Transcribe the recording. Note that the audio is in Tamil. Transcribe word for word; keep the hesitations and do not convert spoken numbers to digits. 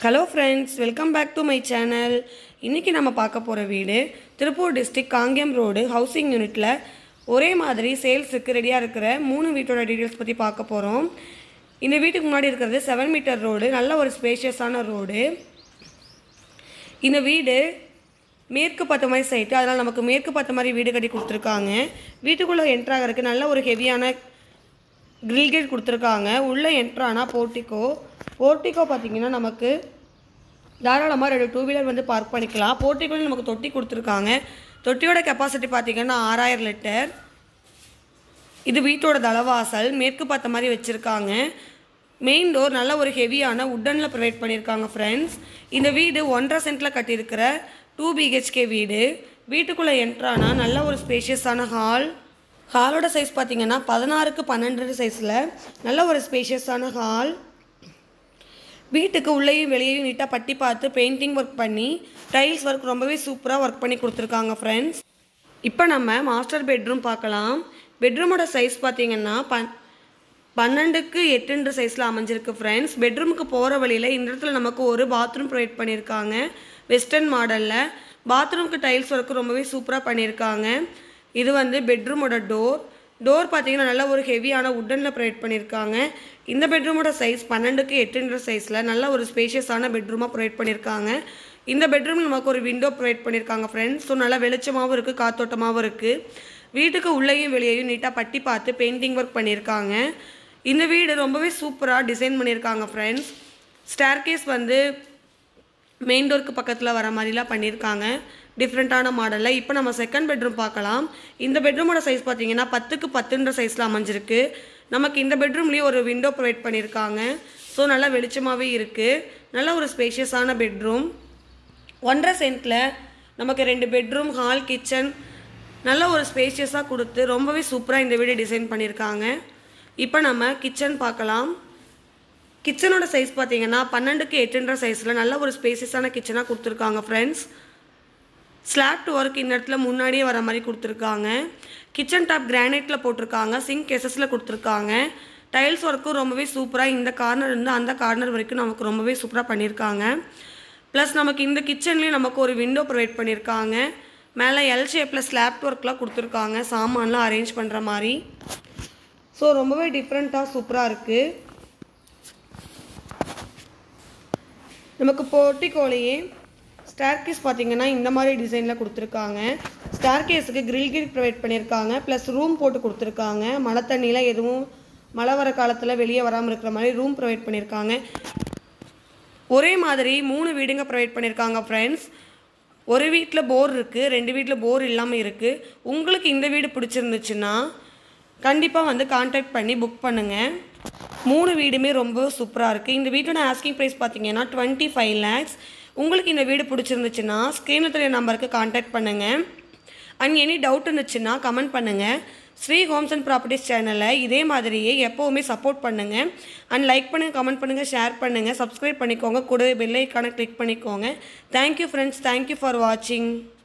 Hello friends, welcome back to my channel. இன்னைக்கு நம்ம பார்க்க போற வீடு Tiruppur district Kangeyam road housing யூனிட்ல ஒரே மாதிரி சேல்ஸ்க்கு ரெடியா இருக்கிற மூணு வீட்டோட டீடைல்ஸ் பத்தி பார்க்க போறோம். இந்த வீட்டுக்கு முன்னாடி இருக்குது seven மீட்டர் ரோடு, நல்ல ஒரு ஸ்பேஷியஸான ரோடு. இந்த வீடு மேற்கு பார்த்த மாதிரி சைட், அதனால நமக்கு மேற்கு பார்த்த மாதிரி வீடு கட்டி கொடுத்திருக்காங்க. வீட்டுக்குள்ள என்டர் ஆகிறதுக்கு நல்ல ஒரு ஹெவியான கிரில் கேட் கொடுத்திருக்காங்க. உள்ள என்டர் ஆனா போர்ட்டிகோ போர்ட்டிகோ பார்த்தீங்கன்னா நமக்கு தாராளமாக ரெண்டு டூ வீலர் வந்து பார்க் பண்ணிக்கலாம். போர்ட்டிகோவில் நமக்கு தொட்டி கொடுத்துருக்காங்க. தொட்டியோட கெப்பாசிட்டி பார்த்தீங்கன்னா ஆறாயிரம் லிட்டர். இது வீட்டோட தலவாசல் மேற்கு பார்த்த மாதிரி வச்சுருக்காங்க. மெயின் டோர் நல்ல ஒரு ஹெவியான உட்டனில் ப்ரொவைட் பண்ணியிருக்காங்க ஃப்ரெண்ட்ஸ். இந்த வீடு ஒன்றரை சென்ட்டில் கட்டியிருக்கிற டூ பிஹெச்கே வீடு. வீட்டுக்குள்ளே என்ட்ரானா நல்ல ஒரு ஸ்பேஷியஸான ஹால். ஹாலோட சைஸ் பார்த்தீங்கன்னா பதினாறுக்கு பன்னெண்டு சைஸில் நல்ல ஒரு ஸ்பேஷியஸான ஹால். வீட்டுக்கு உள்ளேயும் வெளியேயும் நீட்டாக பட்டி பார்த்து பெயிண்டிங் ஒர்க் பண்ணி டைல்ஸ் ஒர்க் ரொம்பவே சூப்பராக ஒர்க் பண்ணி கொடுத்துருக்காங்க ஃப்ரெண்ட்ஸ். இப்போ நம்ம மாஸ்டர் பெட்ரூம் பார்க்கலாம். பெட்ரூமோட சைஸ் பார்த்தீங்கன்னா பன் பன்னெண்டுக்கு எட்டுன்ற சைஸில் அமைஞ்சிருக்கு ஃப்ரெண்ட்ஸ். பெட்ரூமுக்கு போகிற வழியில் இந்த இடத்துல நமக்கு ஒரு பாத்ரூம் ப்ரொவைட் பண்ணியிருக்காங்க வெஸ்டர்ன் மாடலில். பாத்ரூமுக்கு டைல்ஸ் ஒர்க்கு ரொம்பவே சூப்பராக பண்ணியிருக்காங்க. இது வந்து பெட்ரூமோட டோர். டோர் பார்த்தீங்கன்னா நல்ல ஒரு ஹெவியான உட்டனில் ப்ரொவைட் பண்ணியிருக்காங்க. இந்த பெட்ரூமோட சைஸ் பன்னெண்டுக்கு எட்டுன்ற சைஸில் நல்ல ஒரு ஸ்பேஷியஸான பெட்ரூமாக ப்ரொவைட் பண்ணியிருக்காங்க. இந்த பெட்ரூம் நமக்கு ஒரு விண்டோ ப்ரொவைட் பண்ணியிருக்காங்க ஃப்ரெண்ட்ஸ். ஸோ நல்லா வெளிச்சமாகவும் இருக்குது, காத்தோட்டமாகவும் இருக்குது. வீட்டுக்கு உள்ளேயும் வெளியேயும் நீட்டாக பட்டி பார்த்து பெயிண்டிங் ஒர்க் பண்ணியிருக்காங்க. இந்த வீடு ரொம்பவே சூப்பராக டிசைன் பண்ணியிருக்காங்க ஃப்ரெண்ட்ஸ். ஸ்டேர்கேஸ் வந்து மெயின் டோருக்கு பக்கத்தில் வர மாதிரிலாம் பண்ணியிருக்காங்க டிஃப்ரெண்ட்டான மாடலில். இப்போ நம்ம செகண்ட் பெட்ரூம் பார்க்கலாம். இந்த பெட்ரூமோட சைஸ் பார்த்தீங்கன்னா பத்துக்கு பத்துன்ற சைஸில் அமைஞ்சிருக்கு. நமக்கு இந்த பெட்ரூம்லேயும் ஒரு விண்டோ ப்ரொவைட் பண்ணியிருக்காங்க. ஸோ நல்லா வெளிச்சமாகவே இருக்குது. நல்ல ஒரு ஸ்பேஷியஸான பெட்ரூம். ஒன்றரை சென்ட்டில் நமக்கு ரெண்டு பெட்ரூம், ஹால், கிச்சன் நல்ல ஒரு ஸ்பேஷியஸாக கொடுத்து ரொம்பவே சூப்பராக இந்த வீடு டிசைன் பண்ணியிருக்காங்க. இப்போ நம்ம கிச்சன் பார்க்கலாம். கிச்சனோட சைஸ் பார்த்தீங்கன்னா பன்னெண்டுக்கு எட்டுன்ற சைஸில் நல்ல ஒரு ஸ்பேஷியஸான கிச்சனாக கொடுத்துருக்காங்க ஃப்ரெண்ட்ஸ். ஸ்லாப்ட் ஒர்க் இந்த இடத்துல முன்னாடியே வர மாதிரி கொடுத்துருக்காங்க. கிச்சன் டாப் கிரானைட்டில் போட்டிருக்காங்க. சிங்க் கேசஸில் கொடுத்துருக்காங்க. டைல்ஸ் ஒர்க்கும் ரொம்பவே சூப்பராக இந்த கார்னர் இருந்து அந்த கார்னர் வரைக்கும் நமக்கு ரொம்பவே சூப்பராக பண்ணியிருக்காங்க. ப்ளஸ் நமக்கு இந்த கிச்சன்லேயும் நமக்கு ஒரு விண்டோ ப்ரொவைட் பண்ணியிருக்காங்க. மேலே எல் ஷேப்பில் ஸ்லாப்ட் ஒர்க்லாம் கொடுத்துருக்காங்க சாமான்லாம் அரேஞ்ச் பண்ணுற மாதிரி. ஸோ ரொம்பவே டிஃப்ரெண்ட்டாக சூப்பராக இருக்குது. நமக்கு போர்ட்டிகோலையே ஸ்டேர்கேஸ் பார்த்தீங்கன்னா இந்த மாதிரி டிசைனில் கொடுத்துருக்காங்க. ஸ்டேர்கேஸுக்கு கிரில் கேட் ப்ரொவைட் பண்ணியிருக்காங்க. ப்ளஸ் ரூம் போட்டு கொடுத்துருக்காங்க. மழை தண்ணியில் எதுவும் மழை வர காலத்தில் வெளியே வராமல் இருக்கிற மாதிரி ரூம் ப்ரொவைட் பண்ணியிருக்காங்க. ஒரே மாதிரி மூணு வீடுங்க ப்ரொவைட் பண்ணியிருக்காங்க ஃப்ரெண்ட்ஸ். ஒரு வீட்டில் போர் இருக்குது, ரெண்டு வீட்டில் போர் இல்லாமல் இருக்குது. உங்களுக்கு இந்த வீடு பிடிச்சிருந்துச்சுன்னா கண்டிப்பாக வந்து கான்டாக்ட் பண்ணி புக் பண்ணுங்கள். மூணு வீடுமே ரொம்ப சூப்பராக இருக்குது. இந்த வீட்டோட ஆஸ்கிங் ப்ரைஸ் பார்த்தீங்கன்னா டுவெண்ட்டி ஃபைவ் லேக்ஸ். உங்களுக்கு இந்த வீடு பிடிச்சிருந்துச்சுன்னா ஸ்க்ரீனில் தெரிய நம்பருக்கு கான்டாக்ட் பண்ணுங்கள். அண்ட் எனி டவுட் இருந்துச்சுன்னா கமெண்ட் பண்ணுங்கள். ஸ்ரீ ஹோம்ஸ் அண்ட் ப்ராப்பர்ட்டிஸ் சேனலை இதே மாதிரியே எப்போவுமே சப்போர்ட் பண்ணுங்கள். அண்ட் லைக் பண்ணுங்கள், கமெண்ட் பண்ணுங்கள், ஷேர் பண்ணுங்கள், சப்ஸ்கிரைப் பண்ணிக்கோங்க. கூடவே பெல் ஐக்கானை கிளிக் பண்ணிக்கோங்க. தேங்க்யூ ஃப்ரெண்ட்ஸ், தேங்க்யூ ஃபார் வாட்சிங்.